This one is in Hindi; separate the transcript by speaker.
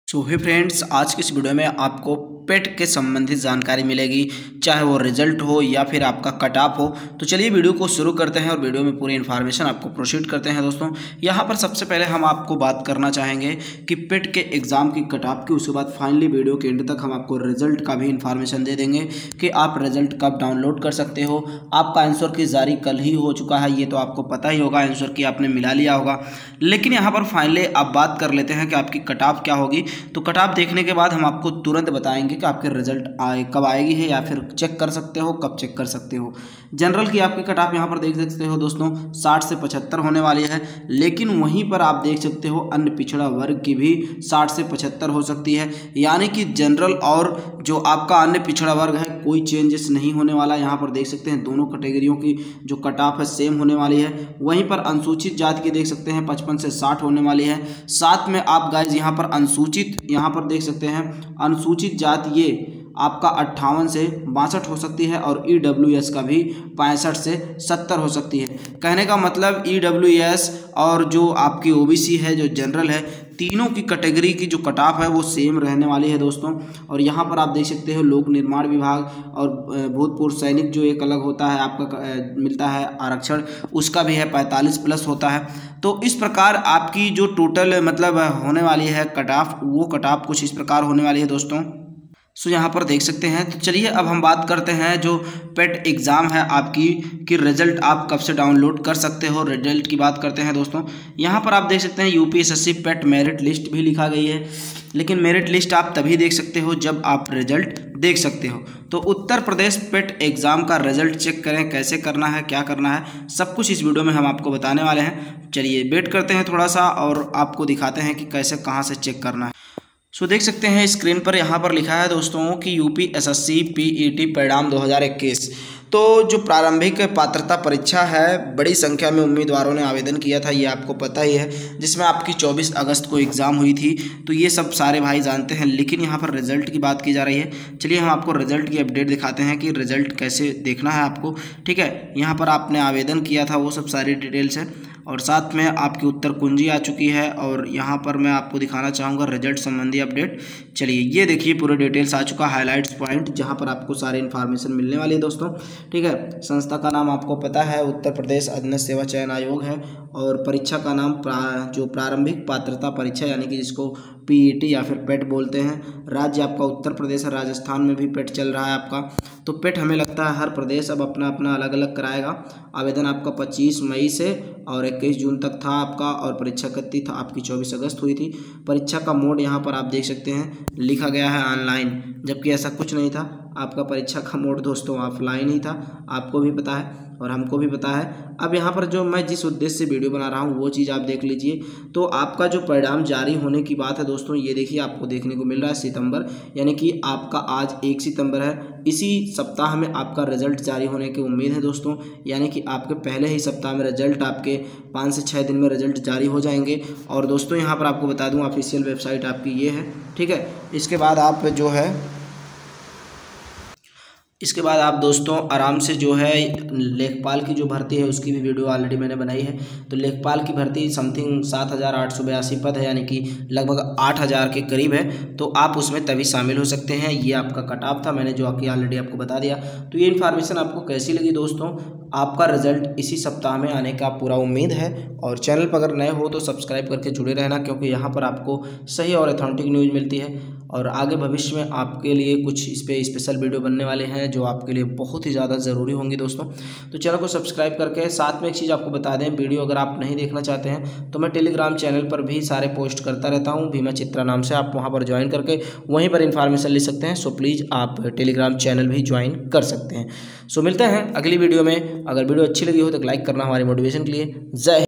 Speaker 1: सो हे फ्रेंड्स, आज की इस वीडियो में आपको पेट के संबंधित जानकारी मिलेगी, चाहे वो रिजल्ट हो या फिर आपका कट ऑफ हो। तो चलिए वीडियो को शुरू करते हैं और वीडियो में पूरी इन्फॉर्मेशन आपको प्रोसीड करते हैं। दोस्तों, यहाँ पर सबसे पहले हम आपको बात करना चाहेंगे कि पेट के एग्ज़ाम की कट ऑफ की, उसके बाद फाइनली वीडियो के एंड तक हम आपको रिजल्ट का भी इन्फॉर्मेशन दे देंगे कि आप रिजल्ट कब डाउनलोड कर सकते हो। आपका आंसर की जारी कल ही हो चुका है, ये तो आपको पता ही होगा, आंसर की आपने मिला लिया होगा। लेकिन यहाँ पर फाइनली आप बात कर लेते हैं कि आपकी कट ऑफ क्या होगी। तो कट ऑफ देखने के बाद हम आपको तुरंत बताएंगे कि आपके रिजल्ट कब आएगी है, या फिर चेक कर सकते हो, कब चेक कर सकते हो। जनरल की आपकी कट ऑफ यहाँ पर देख सकते हो दोस्तों 60 से 75 होने वाली है। लेकिन वहीं पर आप देख सकते हो अन्य पिछड़ा वर्ग की भी 60 से 75 हो सकती है। यानी कि जनरल और जो आपका अन्य पिछड़ा वर्ग है कोई चेंजेस नहीं होने वाला। यहाँ पर देख सकते हैं दोनों कैटेगरियों की जो कट ऑफ है सेम होने वाली है। वहीं पर अनुसूचित जाति की देख सकते हैं 55 से 60 होने वाली है। साथ में आप गाइज यहाँ पर अनुसूचित, यहाँ पर देख सकते हैं अनुसूचित जाति ये आपका 58 से 62 हो सकती है, और EWS का भी 65 से 70 हो सकती है। कहने का मतलब EWS और जो आपकी OBC है, जो जनरल है, तीनों की कैटेगरी की जो कट ऑफ है वो सेम रहने वाली है दोस्तों। और यहाँ पर आप देख सकते हो लोक निर्माण विभाग और भूतपूर्व सैनिक जो एक अलग होता है आपका मिलता है आरक्षण, उसका भी है 45+ होता है। तो इस प्रकार आपकी जो टोटल मतलब होने वाली है कट ऑफ, वो कट ऑफ कुछ इस प्रकार होने वाली है दोस्तों। सो यहाँ पर देख सकते हैं। तो चलिए अब हम बात करते हैं जो पेट एग्ज़ाम है आपकी कि रिजल्ट आप कब से डाउनलोड कर सकते हो। रिजल्ट की बात करते हैं दोस्तों। यहाँ पर आप देख सकते हैं UPSSC पेट मेरिट लिस्ट भी लिखा गई है। लेकिन मेरिट लिस्ट आप तभी देख सकते हो जब आप रिजल्ट देख सकते हो। तो उत्तर प्रदेश पेट एग्ज़ाम का रिजल्ट चेक करें, कैसे करना है, क्या करना है, सब कुछ इस वीडियो में हम आपको बताने वाले हैं। चलिए वेट करते हैं थोड़ा सा और आपको दिखाते हैं कि कैसे कहाँ से चेक करना है। सो देख सकते हैं स्क्रीन पर यहाँ पर लिखा है दोस्तों कि UPSSC PET परिणाम 2021। तो जो प्रारंभिक पात्रता परीक्षा है, बड़ी संख्या में उम्मीदवारों ने आवेदन किया था, ये आपको पता ही है, जिसमें आपकी 24 अगस्त को एग्ज़ाम हुई थी। तो ये सब सारे भाई जानते हैं। लेकिन यहाँ पर रिजल्ट की बात की जा रही है। चलिए हम आपको रिजल्ट की अपडेट दिखाते हैं कि रिजल्ट कैसे देखना है आपको। ठीक है, यहाँ पर आपने आवेदन किया था, वो सब सारी डिटेल्स है, और साथ में आपकी उत्तर कुंजी आ चुकी है। और यहाँ पर मैं आपको दिखाना चाहूँगा रिजल्ट संबंधी अपडेट। चलिए ये देखिए पूरे डिटेल्स आ चुका, हाइलाइट्स पॉइंट, जहाँ पर आपको सारे इन्फॉर्मेशन मिलने वाली है दोस्तों। ठीक है, संस्था का नाम आपको पता है उत्तर प्रदेश अधीनस्थ सेवा चयन आयोग है, और परीक्षा का नाम जो प्रारंभिक पात्रता परीक्षा यानी कि जिसको PET या फिर पेट बोलते हैं। राज्य आपका उत्तर प्रदेश है, राजस्थान में भी पेट चल रहा है आपका। तो पेट हमें लगता है हर प्रदेश अब अपना अपना अलग अलग कराएगा। आवेदन आपका 25 मई से और 21 जून तक था आपका, और परीक्षा की तिथि आपकी 24 अगस्त हुई थी। परीक्षा का मोड यहाँ पर आप देख सकते हैं लिखा गया है ऑनलाइन, जबकि ऐसा कुछ नहीं था। आपका परीक्षा का मोड दोस्तों ऑफलाइन ही था, आपको भी पता है और हमको भी पता है। अब यहाँ पर जो मैं जिस उद्देश्य से वीडियो बना रहा हूँ वो चीज़ आप देख लीजिए। तो आपका जो परिणाम जारी होने की बात है दोस्तों, ये देखिए आपको देखने को मिल रहा है सितंबर, यानी कि आपका आज 1 सितंबर है। इसी सप्ताह में आपका रिजल्ट जारी होने की उम्मीद है दोस्तों, यानी कि आपके पहले ही सप्ताह में रिजल्ट, आपके 5 से 6 दिन में रिजल्ट जारी हो जाएंगे। और दोस्तों यहाँ पर आपको बता दूँ ऑफिशियल वेबसाइट आपकी ये है। ठीक है, इसके बाद आप जो है इसके बाद आप दोस्तों आराम से जो है लेखपाल की जो भर्ती है उसकी भी वीडियो ऑलरेडी मैंने बनाई है। तो लेखपाल की भर्ती समथिंग 7,882 पद है, यानी कि लगभग 8,000 के करीब है। तो आप उसमें तभी शामिल हो सकते हैं। ये आपका कट ऑफ था, मैंने जो ऑलरेडी आपको बता दिया। तो ये इन्फॉर्मेशन आपको कैसी लगी दोस्तों? आपका रिजल्ट इसी सप्ताह में आने का पूरा उम्मीद है। और चैनल पर अगर नए हो तो सब्सक्राइब करके जुड़े रहना, क्योंकि यहाँ पर आपको सही और अथेंटिक न्यूज़ मिलती है। और आगे भविष्य में आपके लिए कुछ इस पर स्पेशल वीडियो बनने वाले हैं जो आपके लिए बहुत ही ज़्यादा ज़रूरी होंगी दोस्तों। तो चैनल को सब्सक्राइब करके, साथ में एक चीज़ आपको बता दें, वीडियो अगर आप नहीं देखना चाहते हैं तो मैं टेलीग्राम चैनल पर भी सारे पोस्ट करता रहता हूँ, भीमा चित्रा नाम से। आप वहाँ पर ज्वाइन करके वहीं पर इन्फॉर्मेशन ले सकते हैं। सो प्लीज़ आप टेलीग्राम चैनल भी ज्वाइन कर सकते हैं। सो मिलते हैं अगली वीडियो में। अगर वीडियो अच्छी लगी हो तो लाइक करना हमारी मोटिवेशन के लिए। जय